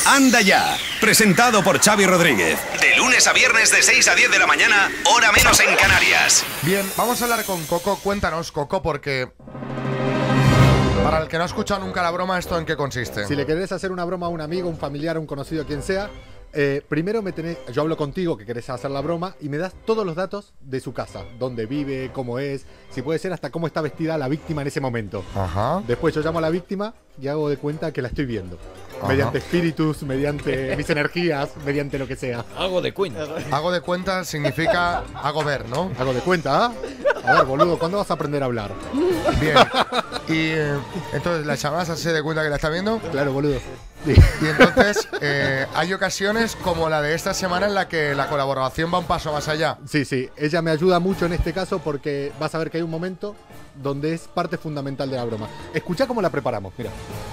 Anda ya, presentado por Xavi Rodríguez. De lunes a viernes de 6 a 10 de la mañana, hora menos en Canarias. Bien, vamos a hablar con Coco. Cuéntanos, Coco, porque para el que no ha escuchado nunca la broma, ¿esto en qué consiste? Si le querés hacer una broma a un amigo, un familiar, un conocido, quien sea, primero yo hablo contigo que querés hacer la broma y me das todos los datos de su casa, dónde vive, cómo es, si puede ser hasta cómo está vestida la víctima en ese momento. Ajá. Después yo llamo a la víctima y hago de cuenta que la estoy viendo. Ajá. Mediante espíritus, mediante mis energías, mediante lo que sea. Hago de cuenta. Hago de cuenta significa hago ver, ¿no? Hago de cuenta, ¿ah? A ver, boludo, ¿cuándo vas a aprender a hablar? Bien. Y entonces la llamada se de cuenta que la está viendo. Claro, boludo. Sí. Y entonces hay ocasiones como la de esta semana en la que la colaboración va un paso más allá. Sí, sí, ella me ayuda mucho en este caso porque vas a ver que hay un momento donde es parte fundamental de la broma. Escuchá cómo la preparamos, mira.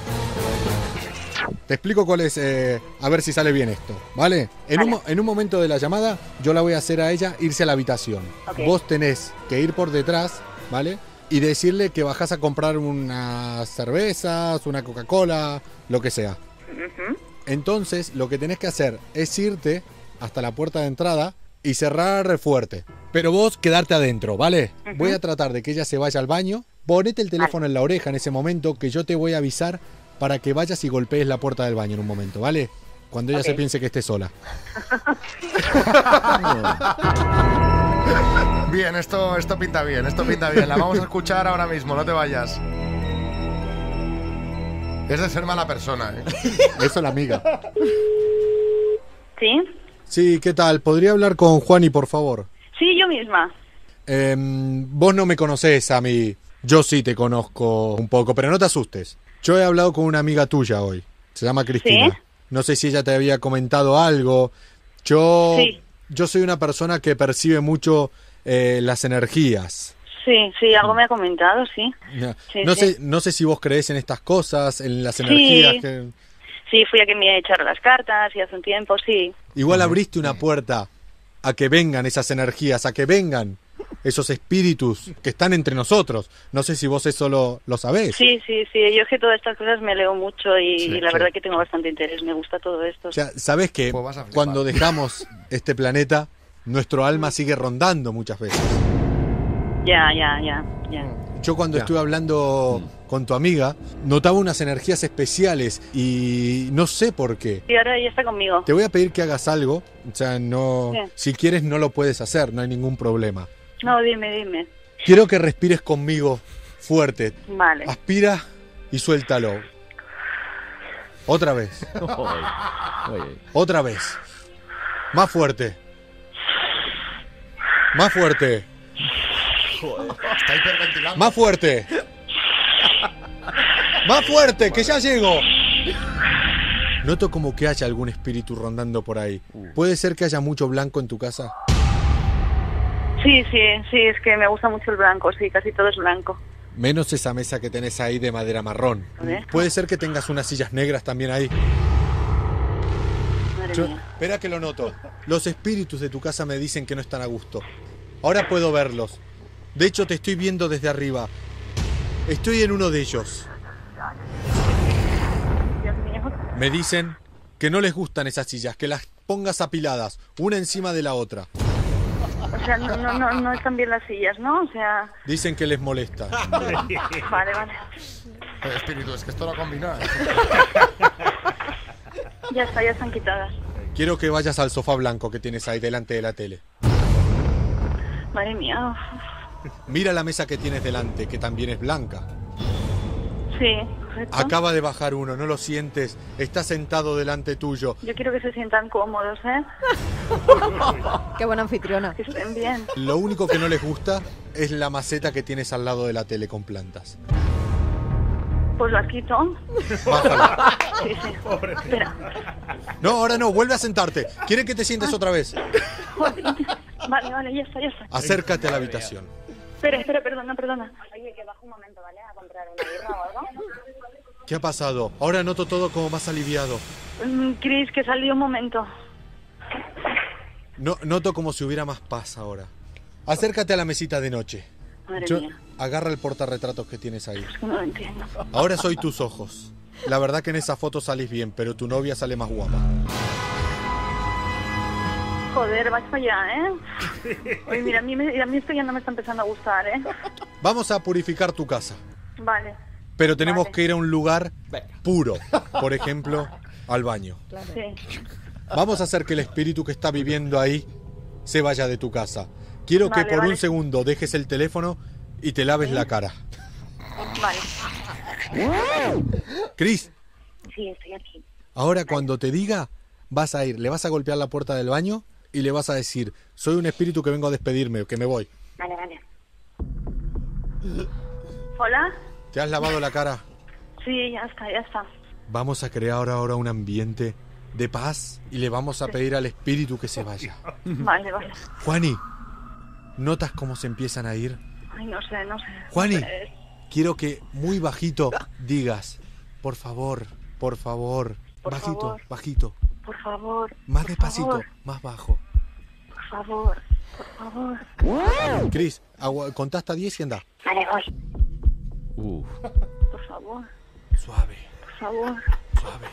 Te explico cuál es, a ver si sale bien esto, ¿vale? En un momento de la llamada, yo la voy a hacer a ella irse a la habitación. Okay. Vos tenés que ir por detrás, ¿vale? Y decirle que bajás a comprar unas cervezas, una Coca-Cola, lo que sea. Ujú. Entonces, lo que tenés que hacer es irte hasta la puerta de entrada y cerrar fuerte. Pero vos quedarte adentro, ¿vale? Ujú. Voy a tratar de que ella se vaya al baño. Ponete el teléfono en la oreja en ese momento que yo te voy a avisar para que vayas y golpees la puerta del baño en un momento, ¿vale? Cuando ella Ok. se piense que esté sola. Bien, esto pinta bien, esto pinta bien. La vamos a escuchar ahora mismo, no te vayas. Es de ser mala persona, ¿eh? Eso la amiga. ¿Sí? Sí, ¿qué tal? ¿Podría hablar con Juani, por favor? Sí, yo misma. Vos no me conocés a mí. Yo sí te conozco un poco, pero no te asustes. Yo he hablado con una amiga tuya hoy. Se llama Cristina. ¿Sí? No sé si ella te había comentado algo. Yo soy una persona que percibe mucho las energías. Sí, algo me ha comentado, sí. Sí, No sí. no sé si vos creés en estas cosas, en las Sí. energías. Que... Sí, fui a que me echaron las cartas y hace un tiempo, sí. Igual abriste una puerta a que vengan esas energías, a que vengan esos espíritus que están entre nosotros. No sé si vos eso lo sabés. Sí, yo es que todas estas cosas me leo mucho y Sí, la sí. verdad que tengo bastante interés, me gusta todo esto. O sea, sabés que Pues vas a flipar. cuando dejamos este planeta, nuestro alma sigue rondando muchas veces. Ya. Yo cuando Ya. estuve hablando con tu amiga, notaba unas energías especiales y no sé por qué. Y ahora ella está conmigo. Te voy a pedir que hagas algo, o sea, no, Sí. si quieres no lo puedes hacer, no hay ningún problema. No, dime. Quiero que respires conmigo fuerte. Vale. Aspira y suéltalo. Otra vez, otra vez. Más fuerte. Más fuerte. Está hiperventilando. Más fuerte. Más fuerte, que ya llego. Noto como que haya algún espíritu rondando por ahí. ¿Puede ser que haya mucho blanco en tu casa? Sí, es que me gusta mucho el blanco, sí, casi todo es blanco. Menos esa mesa que tenés ahí de madera marrón. A ver. ¿Puede ser que tengas unas sillas negras también ahí? Madre mía. Espera que lo noto. Los espíritus de tu casa me dicen que no están a gusto. Ahora puedo verlos. De hecho, te estoy viendo desde arriba. Estoy en uno de ellos. Dios mío. Me dicen que no les gustan esas sillas, que las pongas apiladas, una encima de la otra. O sea, no están bien las sillas, ¿no? O sea, Dicen que les molesta. vale. Espíritu, es que esto no combina. Ya están quitadas. Quiero que vayas al sofá blanco que tienes ahí delante de la tele. Madre mía. Mira la mesa que tienes delante, que también es blanca. Sí, correcto. Acaba de bajar uno, ¿no lo sientes? Está sentado delante tuyo. Yo quiero que se sientan cómodos, ¿eh? Qué buena anfitriona. Que estén bien. Lo único que no les gusta es la maceta que tienes al lado de la tele con plantas. Pues las quito. Bájala. Sí. Espera. No, ahora no, vuelve a sentarte. ¿Quieren que te sientes otra vez? Joder. Vale, ya está. Acércate a la habitación. Espera, perdona. Oye, que bajo un momento, ¿vale? A comprar una birra o algo. ¿Qué ha pasado? Ahora noto todo como más aliviado. Chris, que salí un momento. No, noto como si hubiera más paz ahora. Acércate a la mesita de noche. Madre Yo- mía, agarra el portarretratos que tienes ahí. es que no lo entiendo. Ahora soy tus ojos. la verdad que en esa foto salís bien, pero tu novia sale más guapa. Joder, vas para allá, ¿eh? Oye, mira, a mí esto ya no me está empezando a gustar, ¿eh? Vamos a purificar tu casa, Vale, pero tenemos Vale. que ir a un lugar puro. Por ejemplo, al baño. sí. Vamos a hacer que el espíritu que está viviendo ahí se vaya de tu casa. Quiero que Vale, por vale. un segundo dejes el teléfono y te laves la cara. Vale. Cris, Sí, estoy aquí. ahora cuando te diga, vas a ir, le vas a golpear la puerta del baño y le vas a decir, soy un espíritu que vengo a despedirme, que me voy. Vale, vale. ¿Hola? ¿Te has lavado la cara? Sí, ya está, ya está. Vamos a crear ahora un ambiente de paz y le vamos a pedir al espíritu que se vaya. Vale, vale. Juani, ¿notas cómo se empiezan a ir? Ay, no sé, no sé. Juani, Eh, quiero que muy bajito digas, por favor, por favor. Por Bajito, favor. bajito. Por favor. Más por despacito, favor, más bajo. Por favor, por favor, Cris, contá hasta 10 y anda. Vale, voy. por favor, Suave, por favor. suave.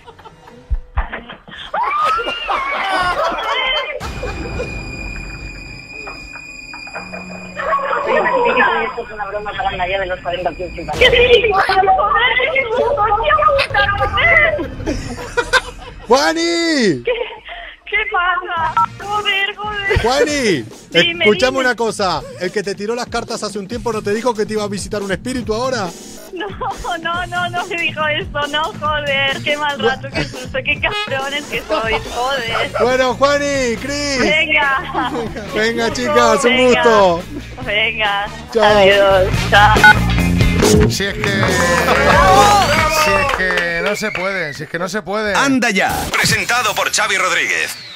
Oye, me dice que esto es una broma para la de los 40 principales. ¡Juani! ¿Qué pasa? Joder, joder. ¡Juani! Dime, Escuchame dime. una cosa. El que te tiró las cartas hace un tiempo no te dijo que te iba a visitar un espíritu ahora. No me dijo eso, no, joder. Qué mal rato, qué susto, qué cabrones que sois, joder. Bueno, Juani, Cris. Venga. Venga, chicas, un Venga. gusto. Venga. Chao. Adiós. Chao. Si es que no se puede, si es que no se puede. Anda ya. Presentado por Xavi Rodríguez.